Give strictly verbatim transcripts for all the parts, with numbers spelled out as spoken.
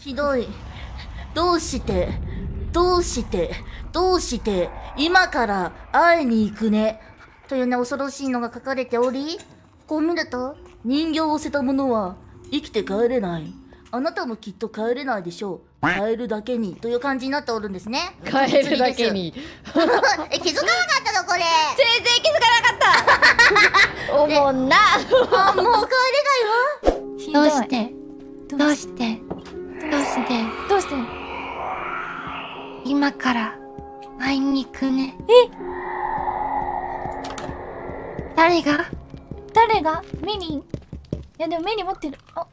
ひどい。どうしてどうしてどうして今から会いに行くね。というね、恐ろしいのが書かれており、こう見ると、人形を捨てた者は生きて帰れない。あなたもきっと帰れないでしょう。帰るだけに。という感じになっておるんですね。 帰るだけに。 え、気づかなかったのこれ。 全然気づかなかった。おもんな。 あ、もう帰れないわ。 どうしてどうしてどうしてどうして今から会いに行くね。 え、 誰が誰がメリン。いやでもメリン持ってる。あ、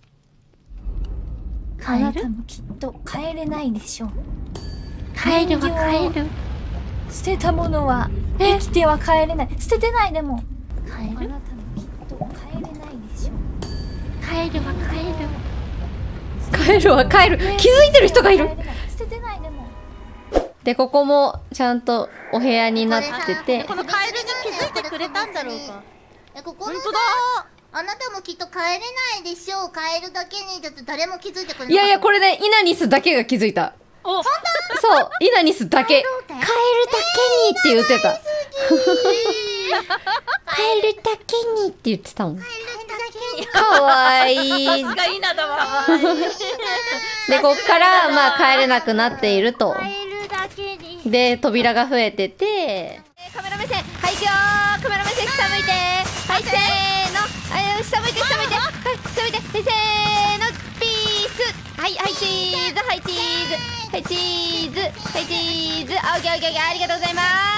あな帰るたもきっと帰れないでしょう。 帰るは帰る。 捨てたものは生きては帰れない。捨ててないでも。 帰あなたもきっと帰れないでしょう。 帰るは帰る。帰るは帰る。気づいてる人がいる。 捨ててないでも。 で、ここもちゃんとお部屋になってて。 このカエルに気づいてくれたんだろうか。え、ここのさ、あなたもきっと帰れないでしょう。帰るだけにだって誰も気づいてくれなかった。 いやいや、これね、イナニスだけが気づいた。 お、本当？ そう、イナニスだけ。帰るだけにって言ってた。帰るだけにって言ってたもん。かわいい。 がいいなだわ。 で、こっから、まあ、帰れなくなっていると。 帰るだけに。 で、扉が増えてて、 カメラ目線、はい、いくよー。カメラ目線、下向いて、はい、せーの、はい、下向いて、下向いて、はい、下向いて、はい、せーの、ピース、はい、はい、チーズ、はい、チーズ、はい、チーズ、はい、チーズ、あ、オッケーオッケーオッケー、ありがとうございます。